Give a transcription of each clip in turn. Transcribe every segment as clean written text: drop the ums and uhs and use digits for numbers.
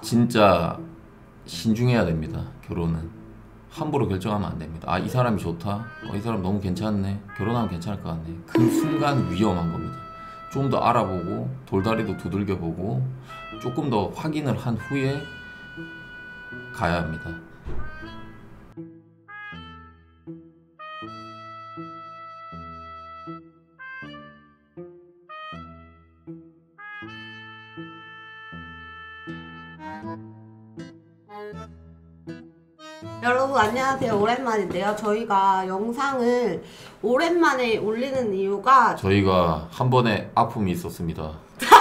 진짜 신중해야 됩니다. 결혼은 함부로 결정하면 안 됩니다. 아, 이 사람이 좋다, 이 사람 너무 괜찮네, 결혼하면 괜찮을 것 같네. 그 순간 위험한 겁니다. 좀 더 알아보고 돌다리도 두들겨보고 조금 더 확인을 한 후에 가야 합니다. 여러분 안녕하세요. 오랜만인데요. 저희가 영상을 오랜만에 올리는 이유가 저희가 한 번의 아픔이 있었습니다.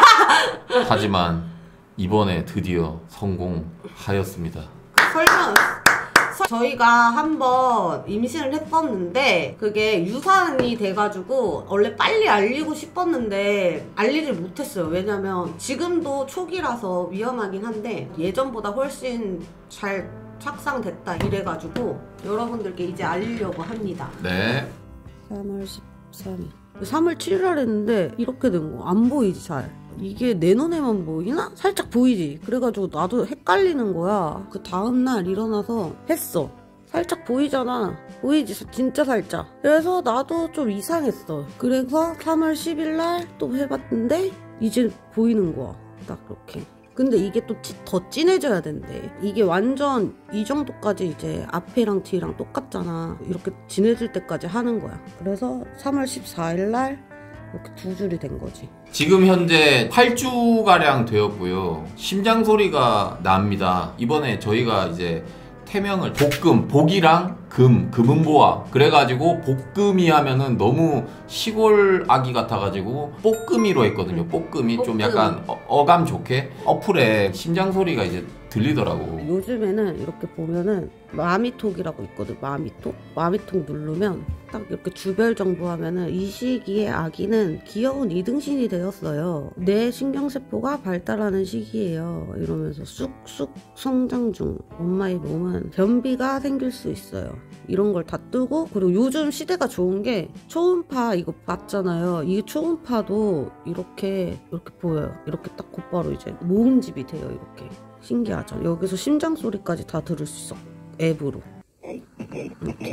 하지만 이번에 드디어 성공하였습니다. 설명. 저희가 한번 임신을 했었는데 그게 유산이 돼가지고 원래 빨리 알리고 싶었는데 알리질 못했어요. 왜냐면 지금도 초기라서 위험하긴 한데 예전보다 훨씬 잘 착상됐다 이래가지고 여러분들께 이제 알리려고 합니다. 네. 3월 13일 3월 7일 했는데 이렇게 된 거 안 보이지 잘. 이게 내 눈에만 보이나? 살짝 보이지? 그래가지고 나도 헷갈리는 거야. 그 다음날 일어나서 했어. 살짝 보이잖아. 보이지? 진짜 살짝. 그래서 나도 좀 이상했어. 그래서 3월 10일날 또 해봤는데 이제 보이는 거야. 딱 이렇게. 근데 이게 또 더 진해져야 된대. 이게 완전 이 정도까지 이제 앞이랑 뒤랑 똑같잖아. 이렇게 진해질 때까지 하는 거야. 그래서 3월 14일날 이렇게 두 줄이 된 거지. 지금 현재 8주가량 되었고요. 심장 소리가 납니다. 이번에 저희가 이제 태명을 복이랑 금은보화 그래가지고 복금이 하면은 너무 시골 아기 같아가지고 뽀금이로 했거든요. 뽀금이 좀 약간 어감 좋게 어플에 심장 소리가 이제 들리더라고. 요즘에는 이렇게 보면은 마미톡이라고 있거든. 마미톡 누르면 딱 이렇게 주별 정보하면은 이 시기에 아기는 귀여운 이등신이 되었어요. 뇌 신경세포가 발달하는 시기예요. 이러면서 쑥쑥 성장 중. 엄마의 몸은 변비가 생길 수 있어요. 이런 걸 다 뜨고, 그리고 요즘 시대가 좋은 게 초음파 이거 봤잖아요. 이 초음파도 이렇게 보여요. 이렇게 딱 곧바로 이제 모음집이 돼요. 이렇게. 신기하죠? 여기서 심장 소리까지 다 들을 수 있어. 앱으로. 이렇게.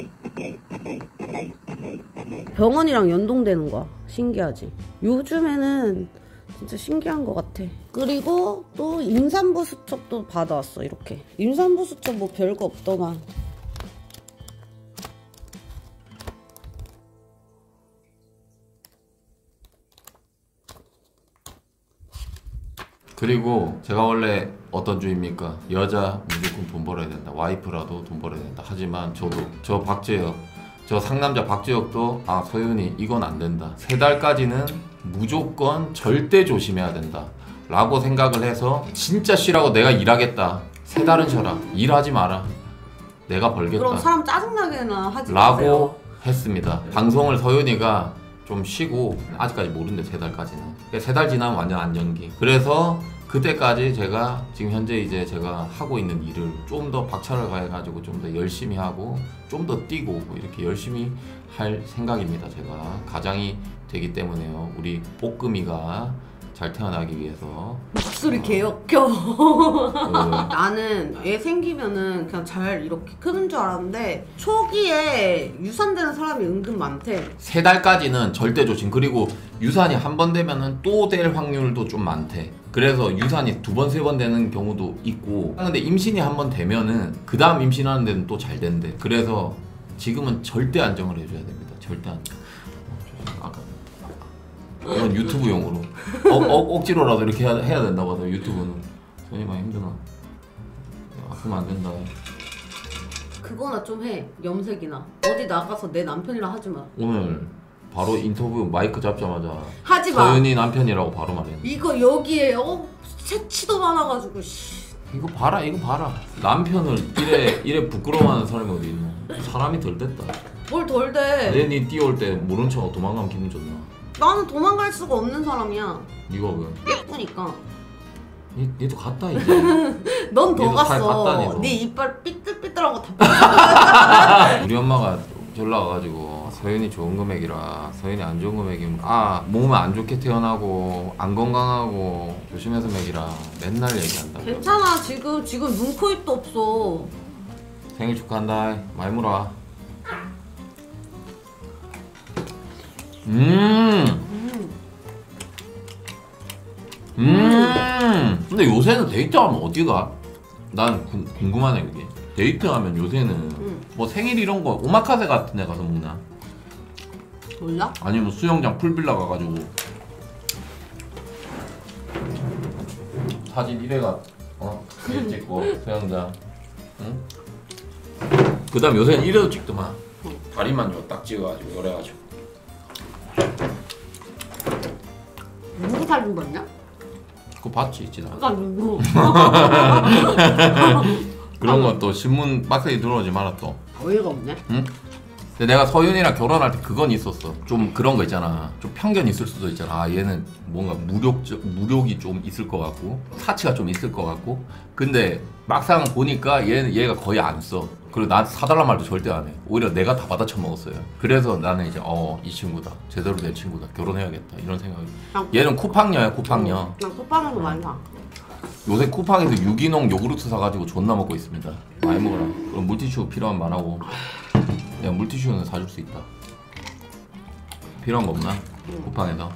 병원이랑 연동되는 거야. 신기하지? 요즘에는 진짜 신기한 것 같아. 그리고 또 임산부 수첩도 받아왔어. 이렇게. 임산부 수첩 뭐 별거 없더만. 그리고 제가 원래 어떤 주입니까? 여자 무조건 돈 벌어야 된다. 와이프라도 돈 벌어야 된다. 하지만 저 박재혁, 저 상남자 박재혁도 서윤이 이건 안 된다. 3달까지는 무조건 절대 조심해야 된다 라고 생각을 해서 진짜 쉬라고 내가 일하겠다. 3달은 쉬어라. 일하지 마라. 내가 벌겠다. 그럼 사람 짜증나게나 하지 라고 마세요. 했습니다. 방송을 서윤이가 좀 쉬고 아직까지 모른대. 3달까지는. 3달 지나면 완전 안정기. 그래서 그때까지 제가 지금 현재 이제 제가 하고 있는 일을 좀 더 박차를 가해가지고 좀 더 열심히 하고 좀 더 뛰고 이렇게 열심히 할 생각입니다. 제가 가장이 되기 때문에요. 우리 뽀금이가 잘 태어나기 위해서. 목소리 개역겨. 나는 애 생기면은 그냥 잘 이렇게 크는 줄 알았는데 초기에 유산되는 사람이 은근 많대. 3달까지는 절대 조심. 그리고 유산이 한 번 되면은 또 될 확률도 좀 많대. 그래서 유산이 2번, 3번 되는 경우도 있고. 근데 임신이 한 번 되면은 그 다음 임신하는 데는 또 잘 된대. 그래서 지금은 절대 안정을 해줘야 됩니다. 절대 안정. 이건 유튜브용으로 억지로라도 이렇게 해야 된다 봐서. 유튜브는 손이 많이 힘드나? 아프면 안 된다. 그거나 좀 해. 염색이나 어디 나가서 내 남편이랑 하지 마. 오늘 바로 인터뷰 마이크 잡자마자 하지 마. 서윤이 남편이라고 바로 말했네. 이거 여기에 새치도 많아가지고 이거 봐라. 남편을 이래 부끄러워하는 사람이 어디 있노? 사람이 덜 됐다. 뭘 덜 돼. 내니 뛰어올 때 모른 척 도망가면 기분 좋나? 나는 도망갈 수가 없는 사람이야. 니가 왜? 예쁘니까. 니도 갔다 이제. 넌 더 얘도 잘 갔어. 갔다, 니도. 네 이빨 삐뚤삐뚤한 거 다. 우리 엄마가 연락 와가지고 서윤이 좋은 금액이라 서윤이 안 좋은 금액이면 몸은 안 좋게 태어나고 안 건강하고 조심해서 먹이라 맨날 얘기한다. 괜찮아. 지금 눈, 코, 입도 없어. 생일 축하한다. 많이 물어와. 근데 요새는 데이트하면 어디 가? 난 궁금하네 그게. 데이트하면 요새는 뭐 생일 이런 거 오마카세 같은 데 가서 먹나? 몰라? 아니면 수영장 풀빌라 가가지고 사진 1회가 사진 찍고 수영장. 응? 그 다음 요새는 1회도 찍더만. 다리만 딱 찍어가지고 요래가지고. 누구 사진 봤냐? 그거 봤지 지나. 나 누구? 그런 건 또 신문 빡세게 들어오지 마라 또. 어이가 없네. 응? 근데 내가 서윤이랑 결혼할 때 그건 있었어. 좀 그런 거 있잖아. 좀 편견 있을 수도 있잖아. 얘는 뭔가 무력이 좀 있을 것 같고 사치가 좀 있을 것 같고. 근데 막상 보니까 얘가 거의 안 써. 그리고 나한테 사달란 말도 절대 안 해. 오히려 내가 다 받아 처먹었어요. 그래서 나는 이제 이 친구다. 제대로 된 친구다. 결혼해야겠다. 이런 생각이. 얘는 쿠팡녀야 쿠팡녀. 난 쿠팡에서 많이 사. 요새 쿠팡에서 유기농 요구르트 사가지고 존나 먹고 있습니다. 많이 먹어라. 그럼 물티슈 필요하면 말하고. 내가 물티슈는 사줄 수 있다. 필요한 거 없나? 쿠팡에서.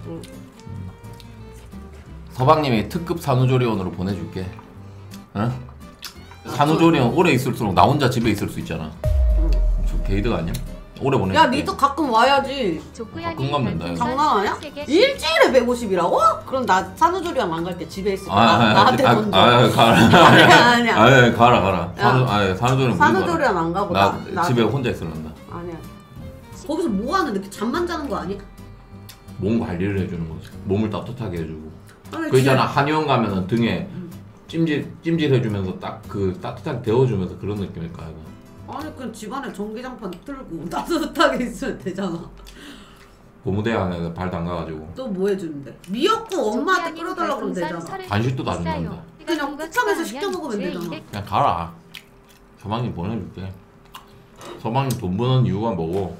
서방님이 특급 산후조리원으로 보내줄게. 응? 산후조리원 오래 있을수록 나 혼자 집에 있을 수 있잖아. 저 게이드가 아니야? 오래 보내줄게. 야, 니도 가끔 와야지. 가끔 가면 된다, 이거. 장난하냐? 일주일에 150이라고? 그럼 나 산후조리원 안 갈게. 집에 있을 거야. 나한테 돈 줘. 가라. 아니야. 가라. 산후조리원 산후조리원 안 가고 나 집에 혼자 있을란다. 아니야. 거기서 뭐 하는데? 잠만 자는 거 아니야? 몸 관리를 해주는 거지. 몸을 따뜻하게 해주고. 아니, 그 있잖아 한의원 가면은 등에 찜질 해주면서 딱 그 따뜻하게 데워주면서 그런 느낌일까 이거. 아니 그냥 집안에 전기장판 틀고 따뜻하게 있으면 되잖아. 고무대 안에 발 담가가지고. 또 뭐 해주는데? 미역국 엄마한테 끓여달라고 그러면 되잖아. 간식도 다 준단다. 그냥 쿠팡에서 시켜 먹으면 되잖아. 그냥 가라. 서방님 보내줄게. 서방님 돈 버는 이유가 뭐고?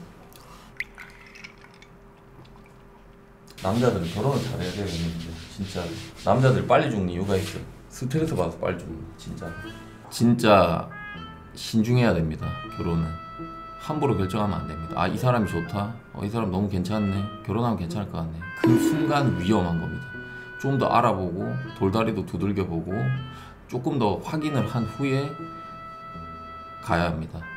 남자들은 결혼을 잘해야 돼. 진짜 남자들 빨리 죽는 이유가 있어. 스트레스 받아서 빨리 죽는. 진짜 신중해야 됩니다. 결혼은 함부로 결정하면 안 됩니다. 이 사람이 좋다. 이 사람 너무 괜찮네. 결혼하면 괜찮을 것 같네. 그 순간 위험한 겁니다. 좀 더 알아보고 돌다리도 두들겨보고 조금 더 확인을 한 후에 가야 합니다.